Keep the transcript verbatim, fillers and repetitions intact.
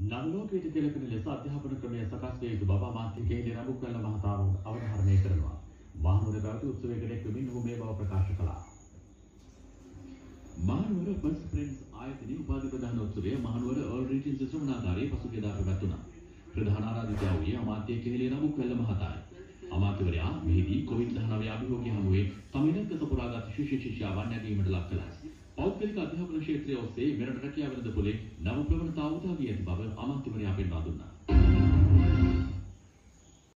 නවලෝකයට කෙලකෙන ලෙස අධ්‍යාපන ක්‍රමය සකස් වේ යුතු බව අමාත්‍ය කේලී රඹුක්වැල්ල මහතා අවධාරණය කරනවා. මහනුවර පැවති උත්සවයකට එක්වමින් ඔහු මේ බව ප්‍රකාශ කළා. මහනුවර බස් ෆ්‍රෙන්ඩ්ස් ආයතනයේ උපාධි ප්‍රදාන උත්සවය මහනුවර ඕල් රීජන්ස් ශ්‍රමණාගාරයේ පසුගියදා පැවැත්ුණා. ප්‍රධාන ආරාධිතයා වූයේ අමාත්‍ය කේලී රඹුක්වැල්ල මහතායි. අමාත්‍යවරයා මෙහිදී කොවිඩ් දහනවය අභියෝගය හමුවේ තමිනක සපුරාගත් ශිෂ්‍ය ශිෂ්‍යාවන් නැගීමට ලක් කළා. පෞද්ගලික අධ්‍යාපන ක්ෂේත්‍රයේ ඔස්සේ මෙරට රැකියාව වෙළඳ පොලේ නව ප්‍රවණතා උදා වී ඇති බව අමාත්‍යවරයා පෙන්වා දුන්නා.